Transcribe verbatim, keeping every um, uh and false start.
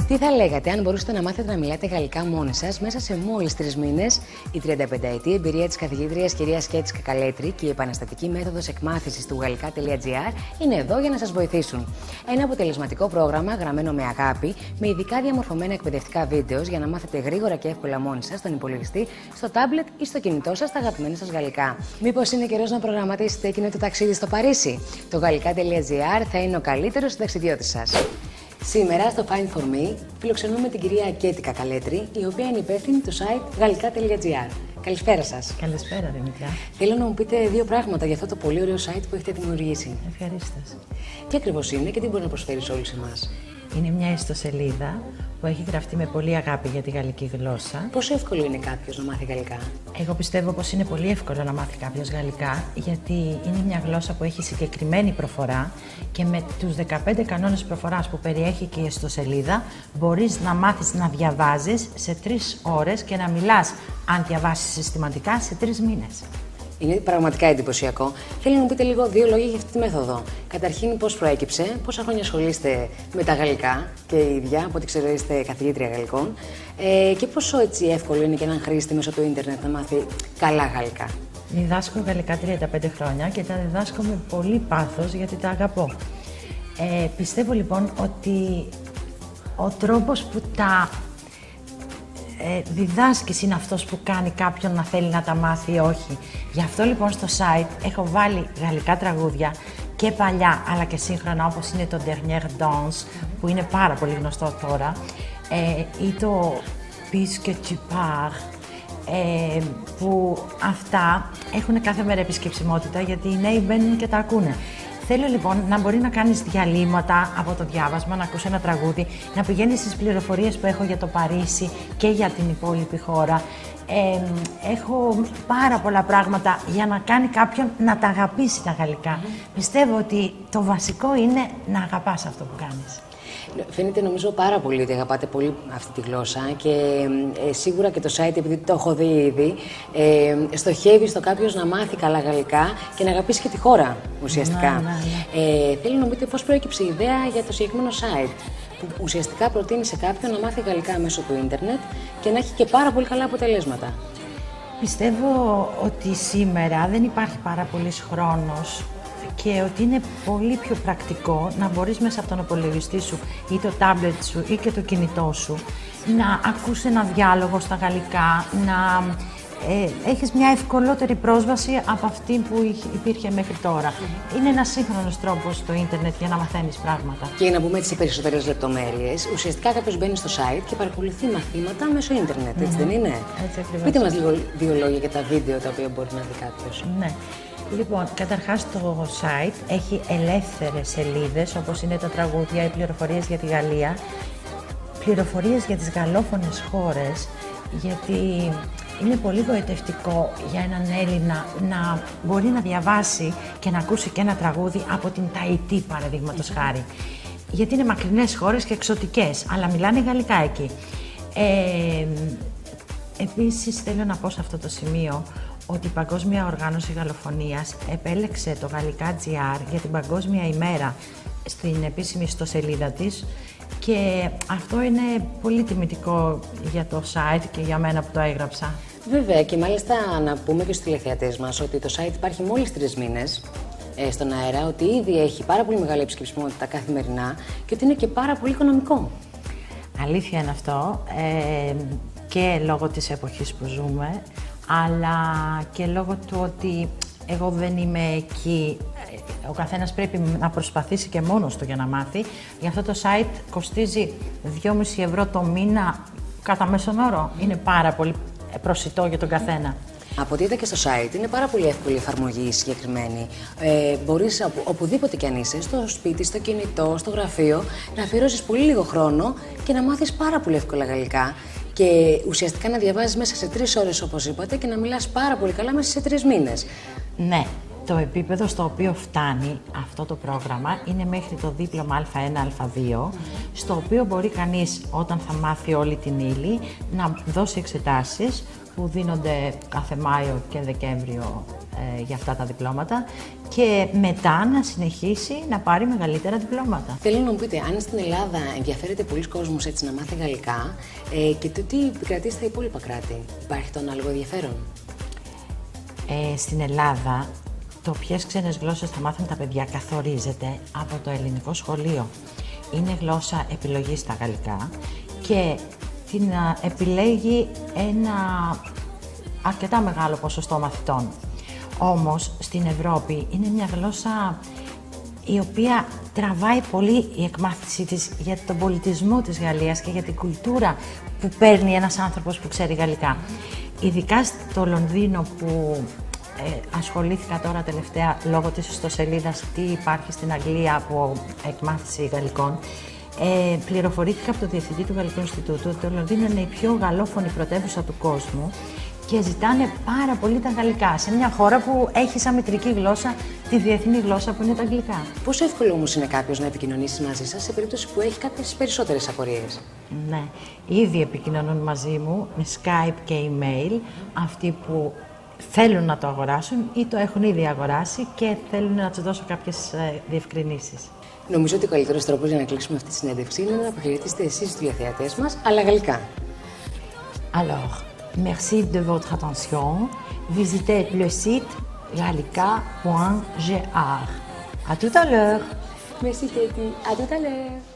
Τι θα λέγατε αν μπορούσατε να μάθετε να μιλάτε γαλλικά μόνοι σας μέσα σε μόλις τρεις μήνες? Η τριανταπενταετή εμπειρία της καθηγήτριας κυρίας Κέτης Κακαλέτρη και η επαναστατική μέθοδος εκμάθησης του γαλλικά τελεία τζι άρ είναι εδώ για να σας βοηθήσουν. Ένα αποτελεσματικό πρόγραμμα γραμμένο με αγάπη, με ειδικά διαμορφωμένα εκπαιδευτικά βίντεο για να μάθετε γρήγορα και εύκολα μόνοι σας στον υπολογιστή, στο τάμπλετ ή στο κινητό σας τα αγαπημένα σας γαλλικά. Μήπως είναι καιρός να προγραμματίσετε εκείνο το ταξίδι στο Παρίσι? Το γαλλικά τελεία τζι άρ θα είναι ο καλύτερος συνταξιδιώτης σας. Σήμερα στο Find for Me φιλοξενούμε την κυρία Κέτη Κακαλέτρη, η οποία είναι υπεύθυνη του site γαλλικά τελεία τζι άρ. Καλησπέρα σας. Καλησπέρα, Δημητριά. Θέλω να μου πείτε δύο πράγματα για αυτό το πολύ ωραίο site που έχετε δημιουργήσει. Ευχαρίστως. Τι ακριβώς είναι και τι μπορεί να προσφέρει σε όλους εμάς? Είναι μια ιστοσελίδα που έχει γραφτεί με πολύ αγάπη για τη γαλλική γλώσσα. Πόσο εύκολο είναι κάποιος να μάθει γαλλικά? Εγώ πιστεύω πως είναι πολύ εύκολο να μάθει κάποιος γαλλικά, γιατί είναι μια γλώσσα που έχει συγκεκριμένη προφορά και με τους δεκαπέντε κανόνες προφοράς που περιέχει και η ιστοσελίδα μπορείς να μάθεις να διαβάζεις σε τρεις ώρες και να μιλάς, αν διαβάσεις συστηματικά, σε τρεις μήνες. Είναι πραγματικά εντυπωσιακό. Θέλω να μου πείτε λίγο δύο λόγια για αυτή τη μέθοδο. Καταρχήν, πώς προέκυψε, πόσα χρόνια ασχολείστε με τα γαλλικά και η ίδια, από ό,τι ξέρω είστε καθηγήτρια γαλλικών, ε, και πόσο έτσι εύκολο είναι και έναν χρήστη μέσω του ίντερνετ να μάθει καλά γαλλικά? Διδάσκω γαλλικά τριάντα πέντε χρόνια και τα διδάσκω με πολύ πάθος γιατί τα αγαπώ. Ε, πιστεύω λοιπόν ότι ο τρόπος που τα ε, διδάσκεις είναι αυτός που κάνει κάποιον να θέλει να τα μάθει ή όχι. Γι' αυτό λοιπόν στο site έχω βάλει γαλλικά τραγούδια και παλιά αλλά και σύγχρονα, όπως είναι το Dernière Danse που είναι πάρα πολύ γνωστό τώρα, ε, ή το Puisque tu pars, ε, που αυτά έχουν κάθε μέρα επισκεψιμότητα γιατί οι νέοι μπαίνουν και τα ακούνε. Θέλω λοιπόν να μπορεί να κάνεις διαλύματα από το διάβασμα, να ακούσει ένα τραγούδι, να πηγαίνεις στις πληροφορίες που έχω για το Παρίσι και για την υπόλοιπη χώρα. Ε, έχω πάρα πολλά πράγματα για να κάνει κάποιον να τα αγαπήσει τα γαλλικά. Mm. Πιστεύω ότι το βασικό είναι να αγαπάς αυτό που κάνεις. Φαίνεται νομίζω πάρα πολύ ότι αγαπάτε πολύ αυτή τη γλώσσα και ε, σίγουρα και το site, επειδή το έχω δει ήδη, ε, στοχεύει στο κάποιος να μάθει καλά γαλλικά και να αγαπήσει και τη χώρα ουσιαστικά. Να, να, ναι. Ε, θέλω να μου πείτε πώς προέκυψε η ιδέα για το συγκεκριμένο site, που ουσιαστικά προτείνει σε κάποιον να μάθει γαλλικά μέσω του ίντερνετ και να έχει και πάρα πολύ καλά αποτελέσματα. Πιστεύω ότι σήμερα δεν υπάρχει πάρα πολύς χρόνος και ότι είναι πολύ πιο πρακτικό να μπορείς μέσα από τον υπολογιστή σου ή το τάμπλετ σου ή και το κινητό σου να ακούσεις ένα διάλογο στα γαλλικά, να ε, έχεις μια ευκολότερη πρόσβαση από αυτή που υπήρχε μέχρι τώρα. Mm-hmm. Είναι ένας σύγχρονος τρόπος το ίντερνετ για να μαθαίνεις πράγματα. Και να μπούμε έτσι σε περισσότερες λεπτομέρειες, ουσιαστικά κάποιος μπαίνει στο site και παρακολουθεί μαθήματα μέσω ίντερνετ, έτσι mm-hmm. δεν είναι? Έτσι ακριβώς. Πείτε μας λίγο δύο λόγια για τα βίντεο τα οποία μπορεί να δει κάποιος. Ναι. Λοιπόν, καταρχάς το site έχει ελεύθερες σελίδες, όπως είναι τα τραγούδια, οι πληροφορίες για τη Γαλλία, πληροφορίες για τις γαλλόφωνες χώρες, γιατί είναι πολύ γοητευτικό για έναν Έλληνα να μπορεί να διαβάσει και να ακούσει και ένα τραγούδι από την Ταϊτή, παραδείγματος χάρη. Γιατί είναι μακρινές χώρες και εξωτικές, αλλά μιλάνε γαλλικά εκεί. Ε, επίσης, θέλω να πω σε αυτό το σημείο ότι η Παγκόσμια Οργάνωση Γαλλοφωνίας επέλεξε το γαλλικά τζι άρ για την Παγκόσμια ημέρα στην επίσημη ιστοσελίδα της και αυτό είναι πολύ τιμητικό για το site και για μένα που το έγραψα. Βέβαια, και μάλιστα να πούμε και στους τηλεθεατές μας ότι το site υπάρχει μόλις τρεις μήνες ε, στον αέρα, ότι ήδη έχει πάρα πολύ μεγάλη επισκεψιμότητα καθημερινά και ότι είναι και πάρα πολύ οικονομικό. Αλήθεια είναι αυτό, ε, και λόγω της εποχής που ζούμε, αλλά και λόγω του ότι εγώ δεν είμαι εκεί, ο καθένας πρέπει να προσπαθήσει και μόνος του για να μάθει. Γι' αυτό το site κοστίζει δυόμισι ευρώ το μήνα κατά μέσον όρο. Είναι πάρα πολύ προσιτό για τον καθένα. Από ό,τι είδα και στο site, είναι πάρα πολύ εύκολη η εφαρμογή συγκεκριμένη. Ε, μπορείς οπου, οπουδήποτε κι αν είσαι, στο σπίτι, στο κινητό, στο γραφείο, να αφιερώσεις πολύ λίγο χρόνο και να μάθεις πάρα πολύ εύκολα γαλλικά. Και ουσιαστικά να διαβάζεις μέσα σε τρεις ώρες, όπως είπατε, και να μιλάς πάρα πολύ καλά μέσα σε τρεις μήνες. Ναι, το επίπεδο στο οποίο φτάνει αυτό το πρόγραμμα είναι μέχρι το δίπλωμα Α ένα Α δύο, mm-hmm. στο οποίο μπορεί κανείς, όταν θα μάθει όλη την ύλη, να δώσει εξετάσεις που δίνονται κάθε Μάιο και Δεκέμβριο ε, για αυτά τα διπλώματα και μετά να συνεχίσει να πάρει μεγαλύτερα διπλώματα. Θέλω να μου πείτε, αν στην Ελλάδα ενδιαφέρεται πολλοί κόσμος έτσι να μάθει γαλλικά ε, και το τι επικρατεί στα υπόλοιπα κράτη, υπάρχει το ανάλογο ενδιαφέρον? Ε, στην Ελλάδα, το ποιες ξένες γλώσσες θα μάθουν τα παιδιά καθορίζεται από το ελληνικό σχολείο. Είναι γλώσσα επιλογής στα γαλλικά και την α, επιλέγει ένα αρκετά μεγάλο ποσοστό μαθητών. Όμως, στην Ευρώπη είναι μια γλώσσα η οποία τραβάει πολύ η εκμάθησή της για τον πολιτισμό της Γαλλίας και για την κουλτούρα που παίρνει ένας άνθρωπος που ξέρει γαλλικά. Ειδικά στο Λονδίνο που ε, ασχολήθηκα τώρα τελευταία λόγω της ιστοσελίδας τι υπάρχει στην Αγγλία από εκμάθηση γαλλικών, ε, πληροφορήθηκα από το Διευθυντή του Γαλλικού Ινστιτούτου ότι το Λονδίνο είναι η πιο γαλλόφωνη πρωτεύουσα του κόσμου και ζητάνε πάρα πολύ τα γαλλικά σε μια χώρα που έχει σαν μητρική γλώσσα τη διεθνή γλώσσα που είναι τα αγγλικά. Πόσο εύκολο όμως είναι κάποιος να επικοινωνήσει μαζί σας σε περίπτωση που έχει κάποιες περισσότερες απορίες? Ναι, ήδη επικοινωνούν μαζί μου με Skype και email αυτοί που θέλουν να το αγοράσουν ή το έχουν ήδη αγοράσει και θέλουν να τους δώσω κάποιες ε, διευκρινήσεις. Νομίζω ότι ο καλύτερος τρόπος για να κλείσουμε αυτή τη συνέντευξη είναι να αποχαιρετήσετε εσείς τους τηλεθεατές μας, αλλά γαλλικά. Alors, merci de votre attention. Visitez le site gallica point g r. À tout à l'heure. Merci Katie. À tout à l'heure.